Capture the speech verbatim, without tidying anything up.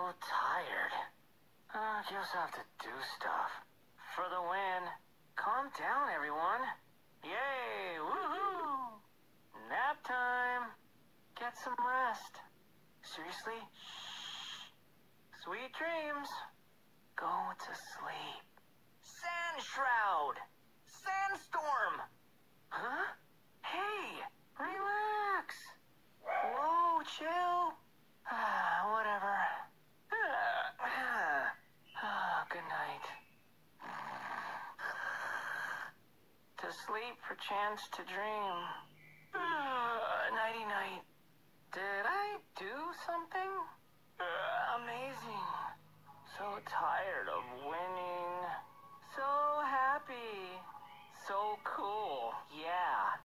tired. Uh, just have to do stuff. For the win. Calm down, everyone. Yay! Woohoo! Nap time. Get some rest. Seriously? Shh. Sweet dreams. Go to sleep. Sand shroud. Sandstorm. Huh? Hey, relax. Whoa, chill. Ah, whatever. Ah, ah, good night. To sleep for chance to dream. Ah, nighty night. Did I do something? Ah, amazing. So tired of winning. So happy. So cool. Yeah.